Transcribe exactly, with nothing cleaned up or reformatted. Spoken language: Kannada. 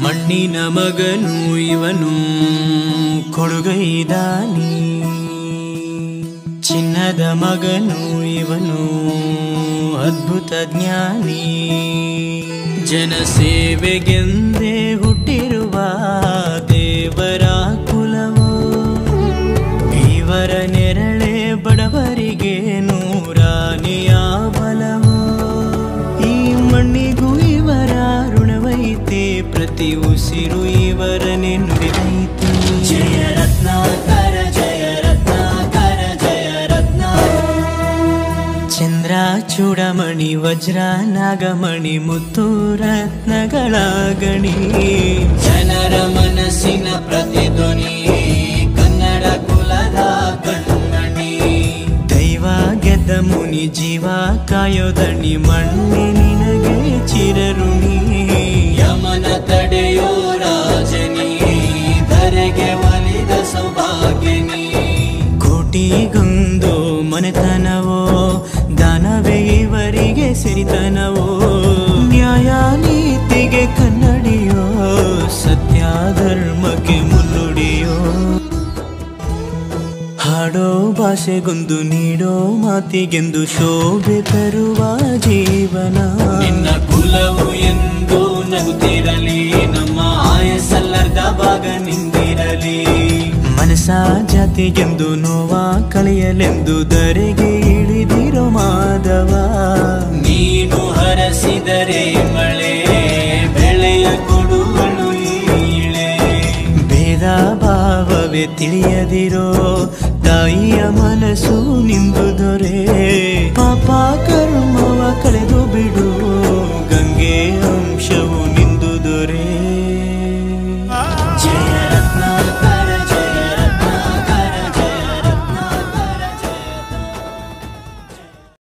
ಮಣ್ಣಿನ ಮಗನು ಇವನು ಕೊಡುಗೈದಾನಿ, ಚಿನ್ನದ ಮಗನು ಇವನು ಅದ್ಭುತ ಜ್ಞಾನಿ. ಜನಸೇವೆಗೆಂದೇ ಹುಟ್ಟಿರುವ ದೇವರ ಕುಲವೋ, ಇವರ ನೆರಳೆ ಬಡವರಿಗೆ ನೂರಾನೆಯ ಬಲವೋ. ಈ ಮಣ್ಣಿಗೂ ಇವರ ಋಣವೈತೆ, ಪ್ರತಿ ಉಸಿರು ಇವರನೆ ನುಡಿದೈತೆ. ಜಯ ರತ್ನಾಕರ ಜಯ ರತ್ನಾಕರ ಜಯ ರತ್ನಾಕರ. ಚಂದ್ರ ಚೂಡಮಣಿ ವಜ್ರ ನಾಗಮಣಿ ಮುತ್ತು ರತ್ನಗಳ ಗಣಿ, ಜನರ ಮನಸ್ಸಿನ ಪ್ರತಿಧ್ವನಿ ಕನ್ನಡ ಕುಲದ ಕಣ್ಮಣಿ. ದೈವ ಗೆದ್ದ ಮುನಿ ಜೀವ ಕಾಯೋದಣಿ, ಮಣ್ಣಿ ನಿನಗೆ ಚಿರಋಣಿ. ಯಮನ ತಡೆಯೋ ರಾಜನಿ, ಧರೆಗೆ ಒಲಿದ ಸೌಭಾಗ್ಯನಿ. ಕೋಟಿಗೊಂದು ಮನೆತನವೋ, ದಾನವೇ ಇವರಿಗೆ ಸಿರಿತನವೋ. ನ್ಯಾಯ ನೀತಿಗೆ ಕನ್ನಡಿಯೋ, ಸತ್ಯ ಧರ್ಮಕ್ಕೆ ಮುನ್ನುಡಿಯೋ. ಹಾಡೋ ಭಾಷೆಗೊಂದು ನೀಡೋ ಮಾತಿಗೆಂದು ಶೋಭೆ ತರುವ ಜೀವನ. ನಿನ್ನ ಕುಲವು ಎಂದು ನಗುತ್ತಿರಲಿ, ನಮ್ಮ ಆಯಸ್ಸಲ್ಲರ್ಧ ಭಾಗ ನಿಂದಿರಲಿ. ಮನಸ ಜಾತಿಗೆಂದು ನೋವ ಕಳೆಯಲೆಂದು ಧರೆಗೆ ಇಳಿದಿರೋ ಮಾಧವ. ನೀನು ಹರಸಿದರೆ ಮಳೆ ಬೆಳೆಯ ಕೊಡುವಳು ಇಳೆ. ಭೇದ ಭಾವವೇ ತಿಳಿಯದಿರೋ ತಾಯಿಯ ಮನಸ್ಸು ನಿಂದು ದೊರೆ. ಪಾಪ ಕರ್ಮವ ಕಳೆದು ಬಿಡು, ಗಂಗೆ ಅಂಶವು